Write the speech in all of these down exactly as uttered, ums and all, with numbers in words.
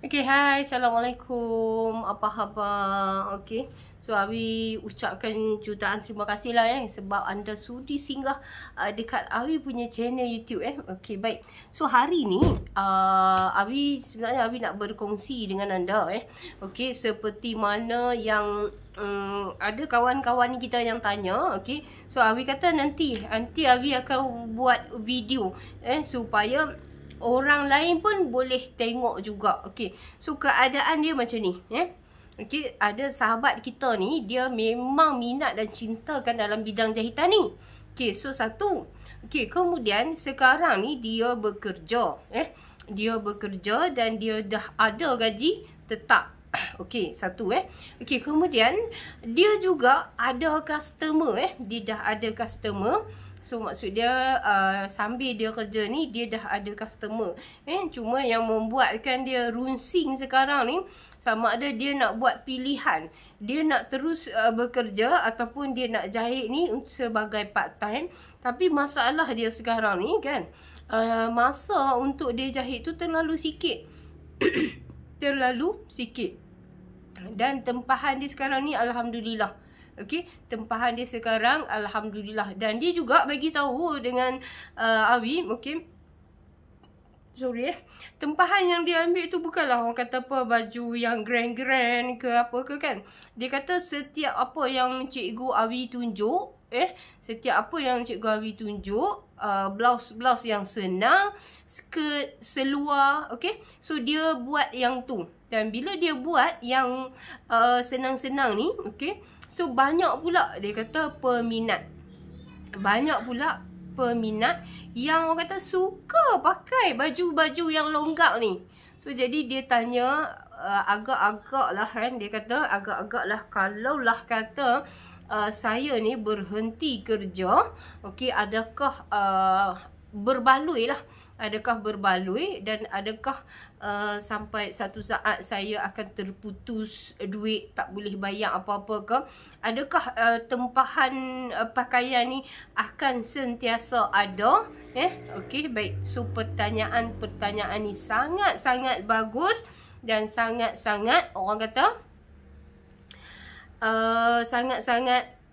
Okay, hai. Assalamualaikum. Apa khabar? Okay. So, Awi ucapkan jutaan terima kasih lah eh, sebab anda sudi singgah uh, dekat Awi punya channel YouTube eh. Okay, baik. So, hari ni uh, Awi sebenarnya Awi nak berkongsi dengan anda eh. Okay, seperti mana yang um, ada kawan-kawan kita yang tanya. Okay, so Awi kata nanti nanti Awi akan buat video eh supaya orang lain pun boleh tengok juga. Okey. So keadaan dia macam ni, eh. Okey, ada sahabat kita ni, dia memang minat dan cintakan dalam bidang jahitan ni. Okey, so satu. Okey, kemudian sekarang ni dia bekerja, eh. Dia bekerja dan dia dah ada gaji tetap. Okey, satu eh. Okey, kemudian dia juga ada customer eh. Dia dah ada customer. So maksud dia uh, sambil dia kerja ni dia dah ada customer. Eh cuma yang membuatkan dia runsing sekarang ni sama ada dia nak buat pilihan. Dia nak terus uh, bekerja ataupun dia nak jahit ni sebagai part time. Tapi masalah dia sekarang ni kan, uh, masa untuk dia jahit tu terlalu sikit. Terlalu sikit. Dan tempahan dia sekarang ni alhamdulillah. Okey, tempahan dia sekarang alhamdulillah, dan dia juga bagi tahu dengan uh, Awi, okey. Sorry eh. Tempahan yang dia ambil tu bukanlah orang kata apa baju yang grand-grand ke apa ke kan. Dia kata setiap apa yang cikgu Awi tunjuk, eh, setiap apa yang cikgu Awi tunjuk, uh, blouse-blouse yang senang, skirt seluar, okey. So dia buat yang tu. Dan bila dia buat yang uh, senang-senang ni, okey. So banyak pula dia kata peminat. Banyak pula peminat yang orang kata suka pakai baju-baju yang longgak ni. So jadi dia tanya uh, agak-agak lah kan. Dia kata agak-agak lah kalau lah kata uh, saya ni berhenti kerja. Okey, adakah uh, berbaloi lah. Adakah berbaloi dan adakah uh, sampai satu saat saya akan terputus duit, tak boleh bayar apa-apa ke? Adakah uh, tempahan uh, pakaian ni akan sentiasa ada? Eh, okey, baik. So pertanyaan-pertanyaan ni sangat-sangat bagus dan sangat-sangat orang kata uh, sangat-sangat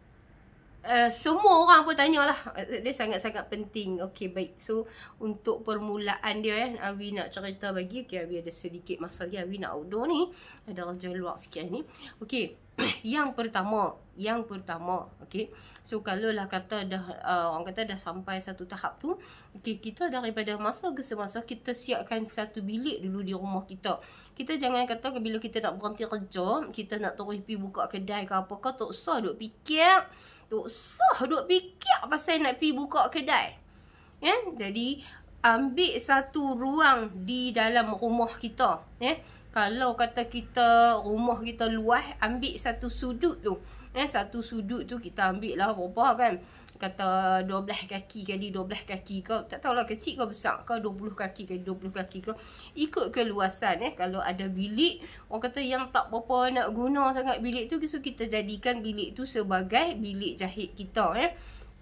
Uh, semua orang pun tanyalah. Dia sangat-sangat penting. Okey, baik. So, untuk permulaan dia eh, Awi nak cerita bagi. Okey, Awi ada sedikit masa lagi. Awi nak outdoor ni. Ada kerja luar sikit ni. Okey, yang pertama. Yang pertama. Okey. So, kalau lah kata dah, uh, orang kata dah sampai satu tahap tu. Okey, kita daripada masa ke semasa kita siapkan satu bilik dulu di rumah kita. Kita jangan kata bila kita nak berhenti kerja, kita nak terus pergi buka kedai ke apa ke, tak usah duk fikir. Tak usah duk fikir pasal nak pergi buka kedai. Ya? Jadi, ambil satu ruang di dalam rumah kita. Ya? Kalau kata kita, rumah kita luas, ambil satu sudut tu. Ya? Satu sudut tu kita ambil lah berapa kan. Kata dua belas kaki kali dua belas kaki ke. Tak tahulah kecil ke besar ke. dua puluh kaki kali dua puluh kaki ke. Ikut keluasan eh. Kalau ada bilik, orang kata yang tak berapa nak guna sangat bilik tu. So kita jadikan bilik tu sebagai bilik jahit kita eh.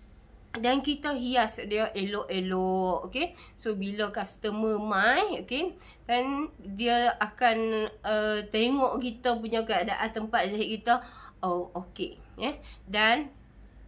Dan kita hias dia elok-elok. Okay. So bila customer mai, okay, dan dia akan uh, tengok kita punya keadaan tempat jahit kita. Oh, okay. Eh. Dan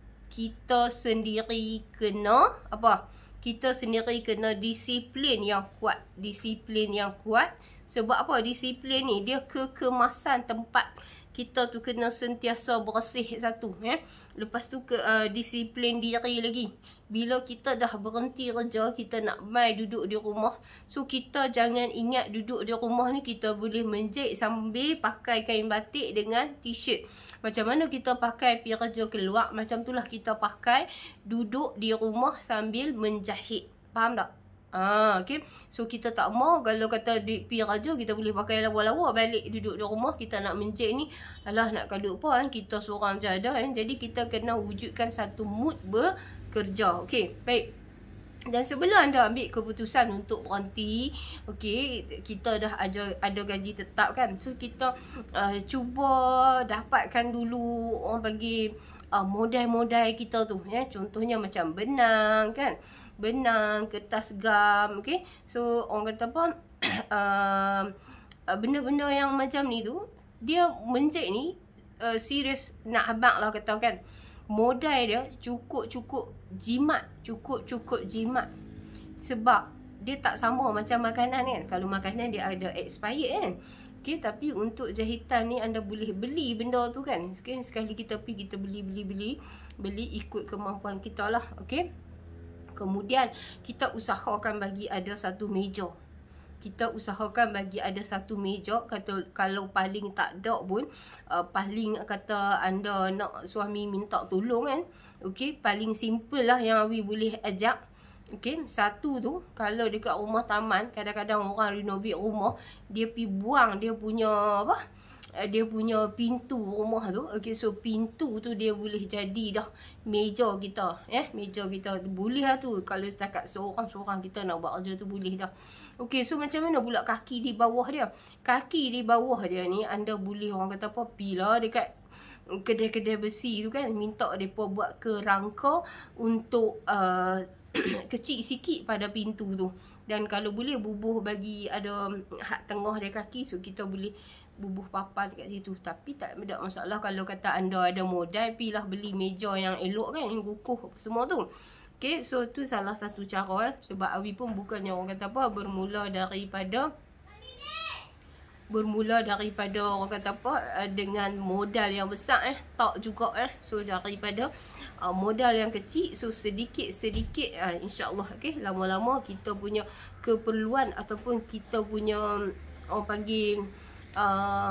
kita sendiri kena apa? Kita sendiri kena disiplin yang kuat. Disiplin yang kuat. Sebab apa? Disiplin ni dia kekemasan tempat kita tu kena sentiasa bersih satu. Eh? Lepas tu ke, uh, disiplin diri lagi. Bila kita dah berhenti kerja, kita nak mai duduk di rumah. So kita jangan ingat duduk di rumah ni kita boleh menjahit sambil pakai kain batik dengan t-shirt. Macam mana kita pakai pergi kerja keluar, macam itulah kita pakai duduk di rumah sambil menjahit. Faham tak? Ah, okay. So kita tak mau kalau kata di pergi kerja kita boleh pakai lawa-lawa, balik duduk di rumah kita nak menjahit ni. Alah nak kaduk apa kan, kita seorang jadah kan. Jadi kita kena wujudkan satu mood bekerja. Okay, baik. Dan sebelum anda ambil keputusan untuk berhenti, okey, kita dah ada ada gaji tetap kan. So kita uh, cuba dapatkan dulu orang panggil uh, modal-modal kita tu ya. Contohnya macam benang kan. Benang, kertas gam, okey. So orang kata apa? uh, benda-benda yang macam ni tu, dia menjek ni uh, serius nak abang lah kata kan. Modal dia cukup-cukup jimat, cukup-cukup jimat. Sebab dia tak sama macam makanan kan. Kalau makanan dia ada expired kan. Okay, tapi untuk jahitan ni anda boleh beli benda tu kan. Sekali, sekali kita pergi, kita beli-beli-beli. Beli ikut kemampuan kita lah. Okay. Kemudian kita usahakan bagi ada satu meja. Kita usahakan bagi ada satu meja. Kata, kalau paling tak ada pun, uh, paling kata anda nak suami minta tolong kan. Okay, paling simple lah yang Awi boleh ajak. Okay, satu tu, kalau dekat rumah taman, kadang-kadang orang renovate rumah, dia pergi buang dia punya apa, dia punya pintu rumah tu. Okay, so pintu tu dia boleh jadi dah meja kita. Eh, meja kita boleh lah tu. Kalau setakat seorang-seorang kita nak buat kerja tu boleh dah. Okay, so macam mana pula kaki di bawah dia? Kaki di bawah dia ni, anda boleh orang kata apa, pilih dekat kedai-kedai besi tu kan. Minta mereka buat kerangka untuk uh, kecil sikit pada pintu tu. Dan kalau boleh bubuh bagi ada hak tengah dia kaki, so kita boleh bubuh papan kat situ. Tapi tak ada masalah kalau kata anda ada modal, pilah beli meja yang elok kan, yang kukuh semua tu. Okay, so tu salah satu cara. Sebab Awi pun bukannya orang kata apa, bermula daripada Bermula daripada orang kata apa, dengan modal yang besar eh. Tak juga eh. So daripada uh, modal yang kecil, so sedikit-sedikit uh, insya-Allah okey, lama-lama kita punya keperluan ataupun kita punya orang panggil uh,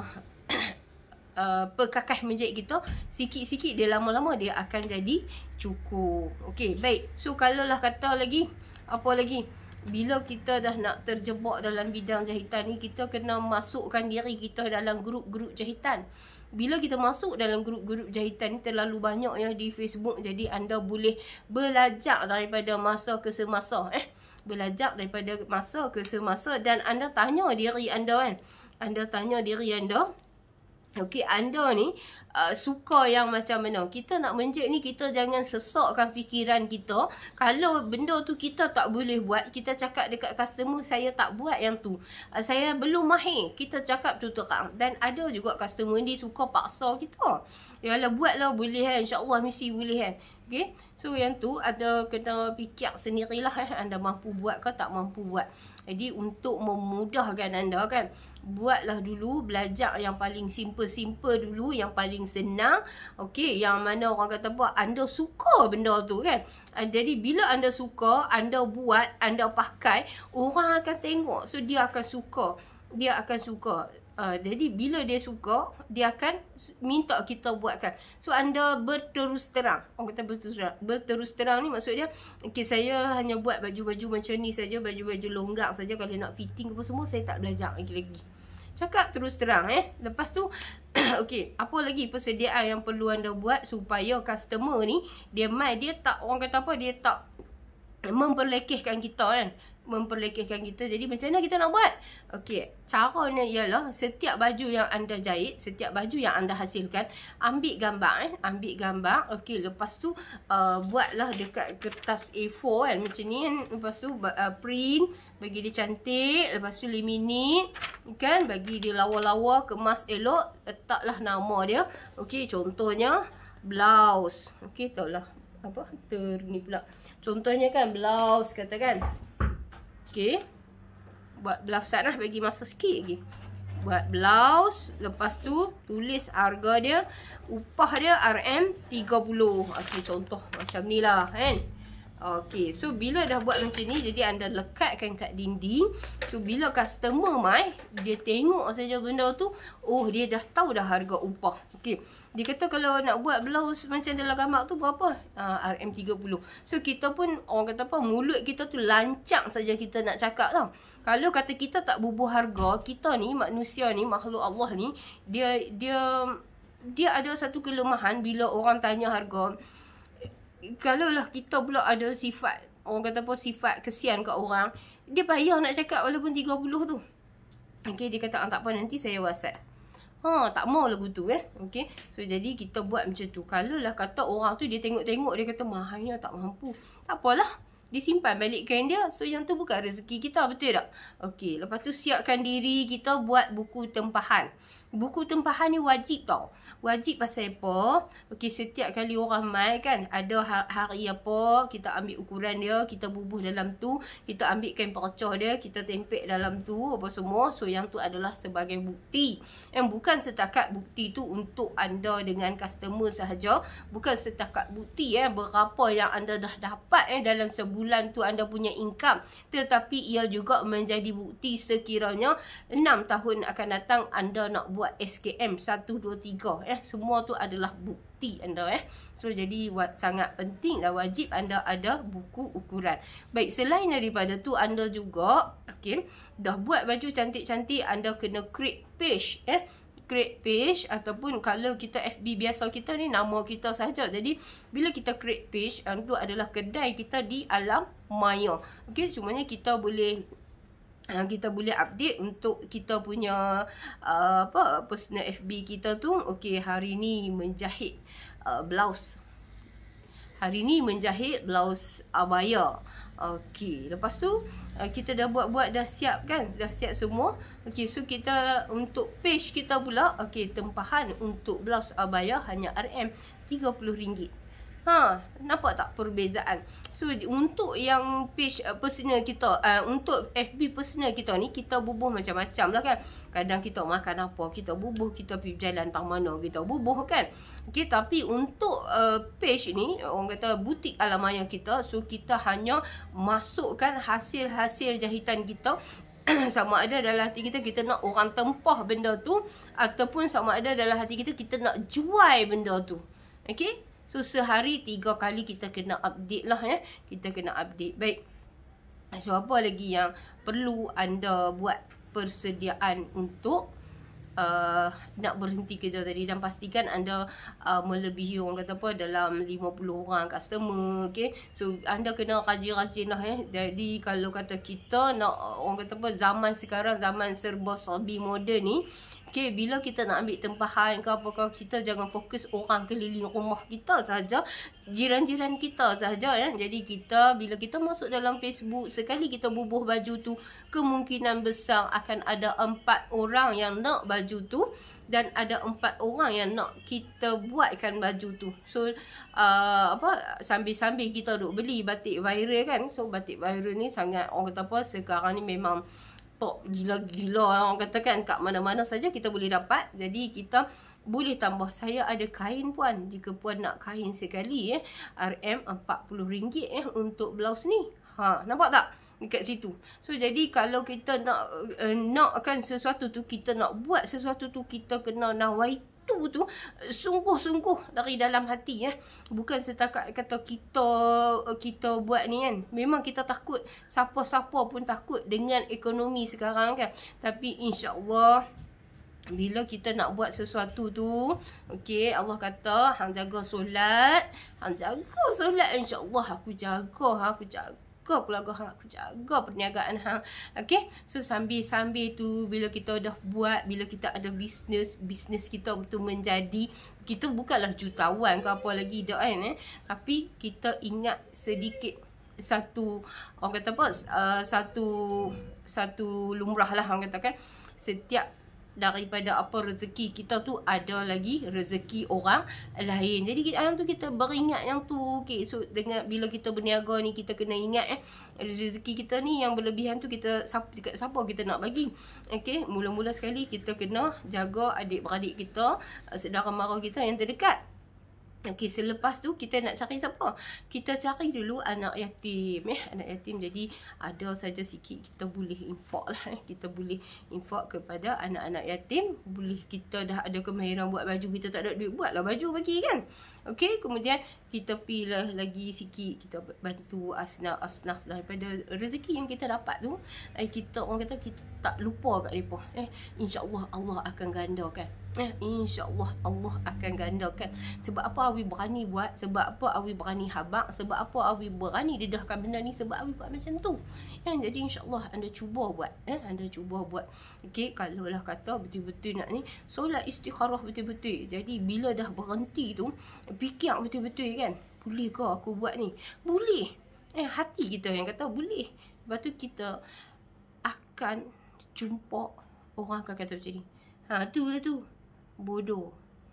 uh, perkakas menjahit kita, sikit-sikit dia lama-lama dia akan jadi cukup. Okey, baik. So kalau lah kata lagi apa lagi, bila kita dah nak terjebak dalam bidang jahitan ni, kita kena masukkan diri kita dalam grup-grup jahitan. Bila kita masuk dalam grup-grup jahitan ni, terlalu banyak yang di Facebook. Jadi anda boleh belajar daripada masa ke semasa. Eh, belajar daripada masa ke semasa. Dan anda tanya diri anda kan. Anda tanya diri anda, okey, anda ni uh, suka yang macam mana? Kita nak menjek ni, kita jangan sesakkan fikiran kita. Kalau benda tu kita tak boleh buat, kita cakap dekat customer, saya tak buat yang tu, uh, saya belum mahir. Kita cakap tu terang. Dan ada juga customer ni suka paksa kita. Yalah, buatlah boleh kan, insya-Allah mesti boleh kan. Okay, so yang tu ada kena fikir sendirilah eh, anda mampu buat ke tak mampu buat. Jadi untuk memudahkan anda kan, buatlah dulu, belajar yang paling simple-simple dulu, yang paling senang. Okey, yang mana orang kata apa, anda suka benda tu kan. Jadi bila anda suka, anda buat, anda pakai, orang akan tengok. So dia akan suka. Dia akan suka. Uh, jadi bila dia suka, dia akan minta kita buatkan. So anda berterus terang. Orang kata berterus terang. Berterus terang ni maksud dia, okay, saya hanya buat baju-baju macam ni saja, baju-baju longgar saja. Kalau nak fitting apa semua, saya tak belajar lagi-lagi. Cakap terus terang eh. Lepas tu okey, apa lagi persediaan yang perlu anda buat supaya customer ni dia mai, dia tak orang kata apa, dia tak memperlekehkan kita kan. Memperlekehkan kita. Jadi macam mana kita nak buat? Okey, caranya ialah setiap baju yang anda jahit, setiap baju yang anda hasilkan, ambil gambar eh, ambil gambar. Okey, lepas tu uh, buatlah dekat kertas A four kan, macam ni kan. Lepas tu uh, print, bagi dia cantik, lepas tu laminate kan, bagi dia lawa-lawa, kemas elok, letaklah nama dia. Okey, contohnya blouse. Okey, tahulah apa ter ni pula. Contohnya kan blouse katakan. Okay, buat blouse lah, bagi masa sikit lagi. Buat blouse, lepas tu tulis harga dia, upah dia R M tiga puluh. Okay, contoh macam ni lah kan. Okay, so bila dah buat macam ni, jadi anda lekatkan kat dinding. So bila customer mai, dia tengok saja benda tu, oh dia dah tahu dah harga upah. Okay, dia kata kalau nak buat blouse macam dalam gambar tu berapa? Uh, R M tiga puluh. So kita pun orang kata apa, mulut kita tu lancang saja kita nak cakap tau. Kalau kata kita tak bubuh harga, kita ni manusia ni, makhluk Allah ni, dia dia dia ada satu kelemahan bila orang tanya harga. Kalau lah kita pula ada sifat, orang kata apa, sifat kesian kat orang, dia payah nak cakap walaupun tiga puluh tu. Okay, dia kata, ah, tak apa, nanti saya WhatsApp. Ha, tak mau lagu tu eh. Okay, so jadi kita buat macam tu. Kalau lah kata orang tu dia tengok-tengok, dia kata mahalnya tak mampu, tak apalah. disimpan balik kain dia. So yang tu bukan rezeki kita, betul tak? Okey, lepas tu siapkan diri kita buat buku tempahan. Buku tempahan ni wajib tau. Wajib pasal apa? Okey, setiap kali orang mai kan, ada hari apa, kita ambil ukuran dia, kita bubuh dalam tu, kita ambil kain percah dia, kita tempek dalam tu apa semua. So yang tu adalah sebagai bukti. Yang bukan setakat bukti tu untuk anda dengan customer sahaja, bukan setakat bukti eh berapa yang anda dah dapat eh dalam sebulan bulan tu anda punya income, tetapi ia juga menjadi bukti sekiranya enam tahun akan datang anda nak buat S K M satu, dua, tiga eh, semua tu adalah bukti anda eh. So jadi sangat penting dan wajib anda ada buku ukuran. Baik, selain daripada tu anda juga okey, dah buat baju cantik-cantik, anda kena create page eh. Create page, ataupun kalau kita F B biasa kita ni nama kita saja. Jadi bila kita create page, itu adalah kedai kita di alam maya. Okey, cumanya kita boleh kita boleh update untuk kita punya uh, apa personal F B kita tu. Okey, hari ni menjahit uh, blouse. Hari ni menjahit blouse abaya. Okey, lepas tu kita dah buat-buat, dah siap kan? Dah siap semua. Okey, so kita untuk page kita pula, okey, tempahan untuk blouse abaya hanya R M tiga puluh ringgit. Ha, nampak tak perbezaan? So untuk yang page uh, personal kita, uh, untuk F B personal kita ni, kita bubuh macam-macam lah kan. Kadang kita makan apa, kita bubuh, kita pergi jalan tang mana, kita bubuh kan. Okay, tapi untuk uh, page ni, orang kata butik alam maya kita, so kita hanya masukkan hasil-hasil jahitan kita. Sama ada dalam hati kita, kita nak orang tempah benda tu, ataupun sama ada dalam hati kita, kita nak jual benda tu. Okay, so sehari tiga kali kita kena update lah ya. Kita kena update. Baik. So apa lagi yang perlu anda buat persediaan untuk uh, nak berhenti kerja tadi, dan pastikan anda uh, melebihi orang kata apa dalam lima puluh orang customer. Okay, so anda kena rajin-rajin lah ya. Jadi kalau kata kita nak orang kata apa, zaman sekarang zaman serba serbi moden ni, okay, bila kita nak ambil tempahan ke apa, kita jangan fokus orang keliling rumah kita saja, jiran-jiran kita saja ya. Jadi kita bila kita masuk dalam Facebook, sekali kita bubuh baju tu, kemungkinan besar akan ada empat orang yang nak baju tu, dan ada empat orang yang nak kita buatkan baju tu. So uh, apa, sambil-sambil kita duk beli batik viral kan. So batik viral ni sangat orang kata apa, sekarang ni memang top gila-gila orang katakan, kat mana-mana saja kita boleh dapat. Jadi kita boleh tambah, saya ada kain puan, jika puan nak kain sekali eh, R M empat puluh ringgit eh untuk blouse ni. Ha, nampak tak dekat situ? So jadi kalau kita nak uh, nakkan sesuatu tu, kita nak buat sesuatu tu, kita kena nawai tu tu sungguh-sungguh dari dalam hati ya. Bukan setakat kata kita kita buat ni kan. Memang kita takut, siapa-siapa pun takut dengan ekonomi sekarang kan. Tapi insya-Allah bila kita nak buat sesuatu tu, okey, Allah kata hang jaga solat, hang jaga solat, insya-Allah aku jaga, aku jaga keluarga hang, aku jaga perniagaan hang. Okey, so sambil-sambil tu bila kita dah buat, bila kita ada bisnes, bisnes kita betul menjadi, kita bukanlah jutawan ke apa lagi dah kan eh, tapi kita ingat sedikit satu orang kata apa, uh, satu satu lumrah lah orang katakan, setiap daripada apa rezeki kita tu ada lagi rezeki orang lain. Jadi yang tu kita beringat yang tu. Okay, so dengan bila kita berniaga ni, kita kena ingat eh rezeki kita ni yang berlebihan tu kita siapa, siapa kita nak bagi. Okay, mula-mula sekali kita kena jaga adik-beradik kita, saudara mara kita yang terdekat. Okey, selepas tu kita nak cari siapa? Kita cari dulu anak yatim eh, anak yatim. Jadi ada saja sikit kita boleh infak lah eh. Kita boleh infak kepada anak-anak yatim. Boleh, kita dah ada kemahiran buat baju, kita tak ada duit, buatlah baju bagi kan. Okey, kemudian kita pilih lagi sikit, kita bantu asnaf-asnaf daripada rezeki yang kita dapat tu. Eh, kita orang kata kita tak lupa kat depa eh. Insya-Allah Allah akan gandakan. Eh, insya-Allah Allah akan gandakan. Sebab apa awi berani buat? Sebab apa awi berani habaq? Sebab apa awi berani dedahkan benda ni? Sebab awi buat macam tu. Eh, jadi insya-Allah anda cuba buat. Eh, anda cuba buat. Okey, kalau lah kata betul-betul nak ni solat istikharah betul-betul. Jadi bila dah berhenti tu, fikir betul-betul kan. Boleh ke aku buat ni? Boleh. Eh, hati kita yang kata boleh. Lepas tu kita akan jumpa orang akan kata macam ni. Ha, tu lah tu. Bodoh.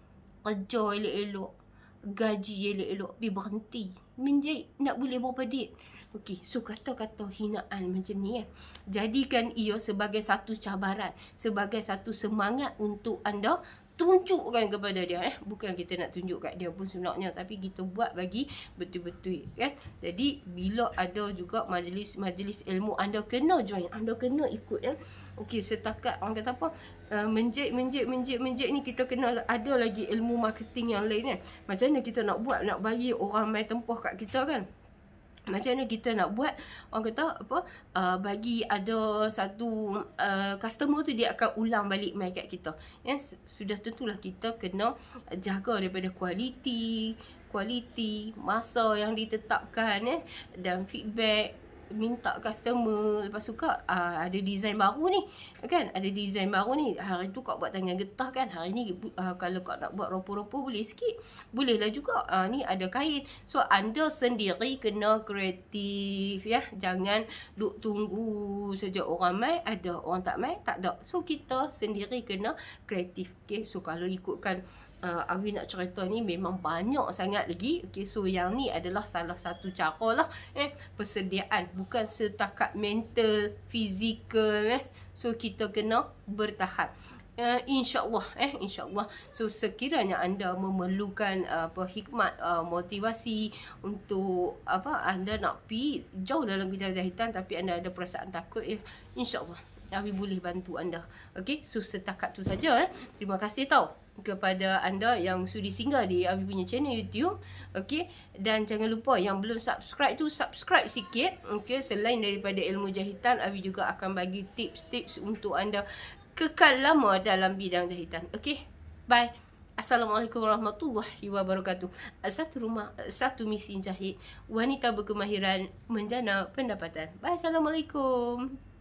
Kerja elok-elok. Gaji elok-elok. Pergi berhenti. Menjahit. Nak boleh berapa duit? Okey, so kata-kata hinaan macam ni eh. Jadikan ia sebagai satu cabaran. Sebagai satu semangat untuk anda tunjukkan kepada dia eh. Bukan kita nak tunjuk kat dia pun sebenarnya, tapi kita buat bagi betul-betul kan. Jadi bila ada juga majlis-majlis ilmu, anda kena join, anda kena ikut eh. Okey, setakat orang kata apa, uh, menjek menjek menjek menjek ni kita kena ada lagi ilmu marketing yang lain eh. Macam mana kita nak buat, nak bagi orang mai tempoh kat kita kan. Macam mana kita nak buat, orang kata apa, uh, bagi ada satu uh, customer tu dia akan ulang balik mai kat kita. Yes, sudah tentulah kita kena jaga daripada kualiti, kualiti masa yang ditetapkan eh, dan feedback, minta customer. Lepas tu kak uh, ada design baru ni kan, ada design baru ni, hari tu kak buat tangan getah kan, hari ni uh, kalau kak nak buat ropo-ropo boleh sikit, boleh lah juga. Uh, ni ada kain. So anda sendiri kena kreatif ya, jangan duk tunggu saja orang mai, ada orang tak mai, tak ada. So kita sendiri kena kreatif. Okay, so kalau ikutkan Uh, Awi nak cerita ni memang banyak sangat lagi. Okay, so yang ni adalah salah satu cara lah eh, persediaan. Bukan setakat mental, fizikal eh. So kita kena bertahap. Uh, InsyaAllah eh, InsyaAllah. So sekiranya anda memerlukan uh, apa hikmat, uh, motivasi untuk apa, anda nak pergi jauh dalam bidang jahitan tapi anda ada perasaan takut eh, InsyaAllah Awi boleh bantu anda. Okay, so setakat tu saja eh. Terima kasih tau kepada anda yang sudi singgah di Awi punya channel YouTube. Okay, dan jangan lupa yang belum subscribe tu subscribe sikit. Okay, selain daripada ilmu jahitan, Awi juga akan bagi tips-tips untuk anda kekal lama dalam bidang jahitan. Okay, bye. Assalamualaikum warahmatullahi wabarakatuh. Satu rumah, satu mesin jahit, wanita berkemahiran menjana pendapatan. Bye. Assalamualaikum.